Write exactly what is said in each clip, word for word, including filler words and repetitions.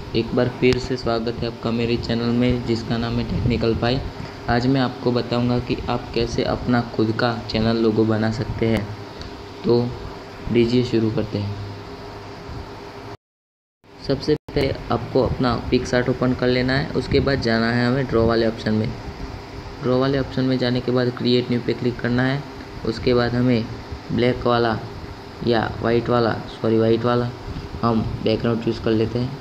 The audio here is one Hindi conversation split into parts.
एक बार फिर से स्वागत है आपका मेरे चैनल में जिसका नाम है टेक्निकल पाई। आज मैं आपको बताऊंगा कि आप कैसे अपना खुद का चैनल लोगो बना सकते हैं। तो लीजिए शुरू करते हैं। सबसे पहले आपको अपना पिक्सआर्ट ओपन कर लेना है। उसके बाद जाना है हमें ड्रॉ वाले ऑप्शन में। ड्रॉ वाले ऑप्शन में जाने के बाद क्रिएट न्यू पे क्लिक करना है। उसके बाद हमें ब्लैक वाला या वाइट वाला सॉरी वाइट वाला हम बैकग्राउंड चूज़ कर लेते हैं।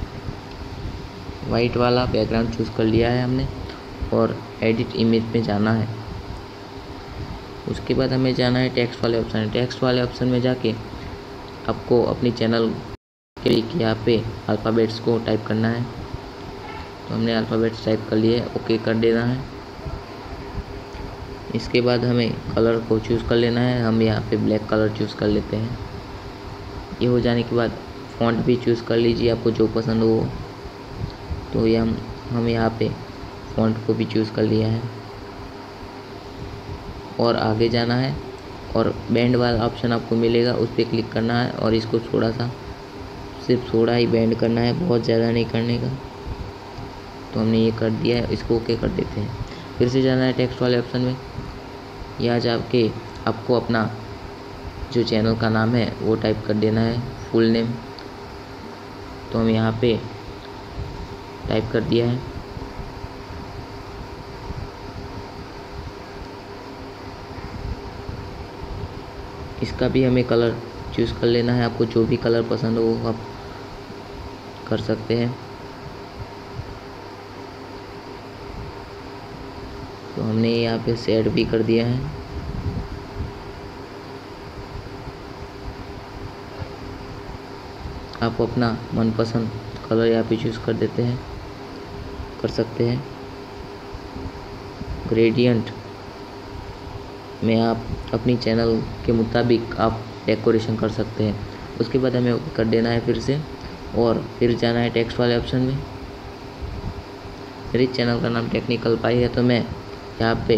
वाइट वाला बैकग्राउंड चूज़ कर लिया है हमने और एडिट इमेज में जाना है। उसके बाद हमें जाना है टेक्स्ट वाले ऑप्शन टेक्स्ट वाले ऑप्शन में जाके आपको अपनी चैनल के यहाँ पे अल्फ़ाबेट्स को टाइप करना है। तो हमने अल्फ़ाबेट्स टाइप कर लिए, ओके कर देना है। इसके बाद हमें कलर को चूज़ कर लेना है। हम यहाँ पे ब्लैक कलर चूज़ कर लेते हैं। ये हो जाने के बाद फ़ॉन्ट भी चूज़ कर लीजिए आपको जो पसंद हो। तो ये हम हम यहाँ पे फ़ॉन्ट को भी चूज़ कर लिया है और आगे जाना है और बैंड वाला ऑप्शन आपको मिलेगा, उस पर क्लिक करना है और इसको थोड़ा सा सिर्फ थोड़ा ही बैंड करना है, बहुत ज़्यादा नहीं करने का। तो हमने ये कर दिया है, इसको ओके कर देते हैं। फिर से जाना है टेक्स्ट वाले ऑप्शन में। यहाँ जाके आपको अपना जो चैनल का नाम है वो टाइप कर देना है, फुल नेम। तो हम यहाँ पे टाइप कर दिया है। इसका भी हमें कलर चूज़ कर लेना है। आपको जो भी कलर पसंद हो वो आप कर सकते हैं। तो हमने यहाँ पे सेट भी कर दिया है। आप अपना मनपसंद कलर यहाँ पे चूज़ कर देते हैं कर सकते हैं। ग्रेडियंट में आप अपनी चैनल के मुताबिक आप डेकोरेशन कर सकते हैं। उसके बाद हमें ओके कर देना है फिर से और फिर जाना है टेक्स्ट वाले ऑप्शन में। मेरे चैनल का नाम टेक्निकल पाई है तो मैं यहाँ पे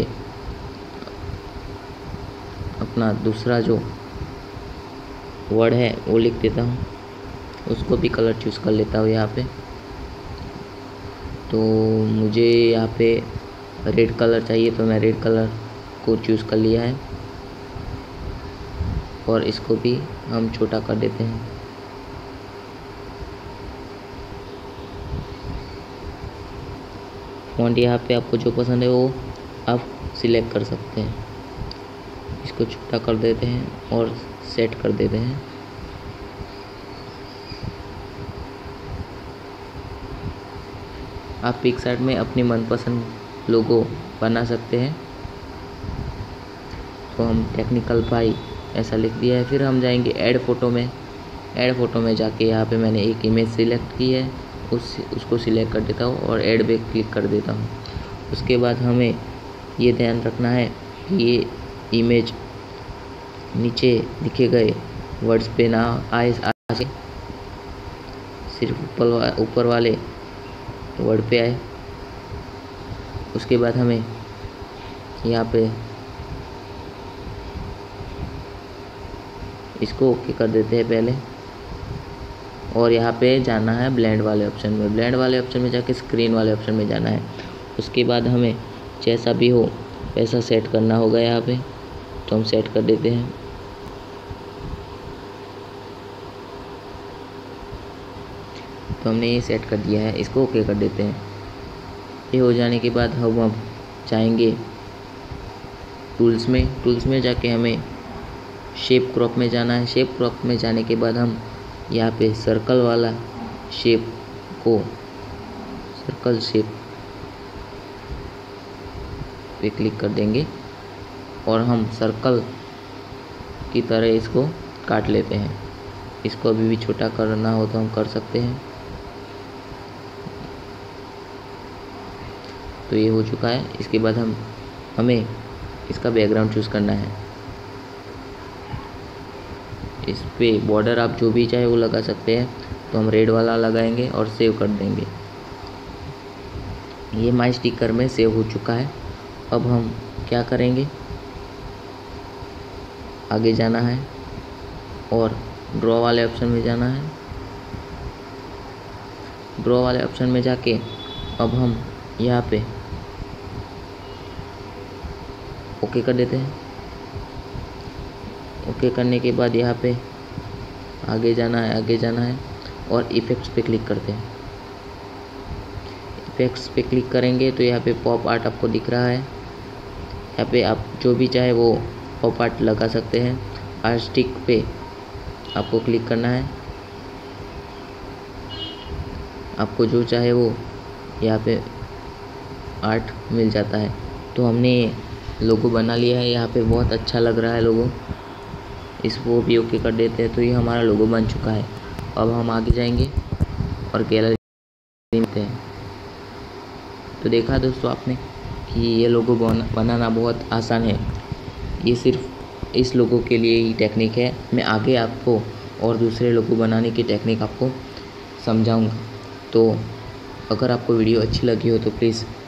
अपना दूसरा जो वर्ड है वो लिख देता हूँ, उसको भी कलर चूज़ कर लेता हूँ यहाँ पे। तो मुझे यहाँ पे रेड कलर चाहिए तो मैं रेड कलर को चूज़ कर लिया है और इसको भी हम छोटा कर देते हैं। फ़ॉन्ट यहाँ पे आपको जो पसंद है वो आप सिलेक्ट कर सकते हैं। इसको छोटा कर देते हैं और सेट कर देते हैं। आप पिक्सआर्ट में अपनी मनपसंद लोगो बना सकते हैं। तो हम टेक्निकल पाई ऐसा लिख दिया है। फिर हम जाएंगे ऐड फ़ोटो में। ऐड फ़ोटो में जाके यहाँ पे मैंने एक इमेज सिलेक्ट की है, उस उसको सिलेक्ट कर देता हूँ और ऐड पे क्लिक कर देता हूँ। उसके बाद हमें ये ध्यान रखना है कि ये इमेज नीचे लिखे गए वर्ड्स पे ना आए, आए सिर्फ ऊपर वा, ऊपर वाले वर्ड पे आए। उसके बाद हमें यहाँ पे इसको ओके कर देते हैं पहले और यहाँ पे जाना है ब्लेंड वाले ऑप्शन में। ब्लेंड वाले ऑप्शन में जाके स्क्रीन वाले ऑप्शन में जाना है। उसके बाद हमें जैसा भी हो वैसा सेट करना होगा यहाँ पे, तो हम सेट कर देते हैं। तो हमने ये सेट कर दिया है, इसको ओके कर देते हैं। ये हो जाने के बाद हम अब जाएंगे टूल्स में। टूल्स में जाके हमें शेप क्रॉप में जाना है। शेप क्रॉप में जाने के बाद हम यहाँ पे सर्कल वाला शेप को सर्कल शेप पे क्लिक कर देंगे और हम सर्कल की तरह इसको काट लेते हैं। इसको अभी भी छोटा करना हो तो हम कर सकते हैं। तो ये हो चुका है। इसके बाद हम हमें इसका बैकग्राउंड चूज़ करना है। इस पे बॉर्डर आप जो भी चाहे वो लगा सकते हैं। तो हम रेड वाला लगाएंगे और सेव कर देंगे। ये माई स्टिकर में सेव हो चुका है। अब हम क्या करेंगे, आगे जाना है और ड्रॉ वाले ऑप्शन में जाना है। ड्रॉ वाले ऑप्शन में जाके अब हम यहाँ पे ओके कर देते हैं। ओके करने के बाद यहाँ पे आगे जाना है, आगे जाना है और इफ़ेक्ट्स पे क्लिक करते हैं। इफ़ेक्ट्स पे क्लिक करेंगे तो यहाँ पे पॉप आर्ट आपको दिख रहा है। यहाँ पे आप जो भी चाहे वो पॉप आर्ट लगा सकते हैं। आर्ट स्टिक पे आपको क्लिक करना है, आपको जो चाहे वो यहाँ पे आर्ट मिल जाता है। तो हमने लोगो बना लिया है, यहाँ पे बहुत अच्छा लग रहा है लोगो। इसको भी ओके कर देते हैं तो ये हमारा लोगो बन चुका है। अब हम आगे जाएंगे और गैलरी देते हैं। तो देखा दोस्तों आपने कि ये लोगो बना, बनाना बहुत आसान है। ये सिर्फ इस लोगो के लिए ही टेक्निक है। मैं आगे आपको और दूसरे लोगो बनाने की टेक्निक आपको समझाऊंगा। तो अगर आपको वीडियो अच्छी लगी हो तो प्लीज़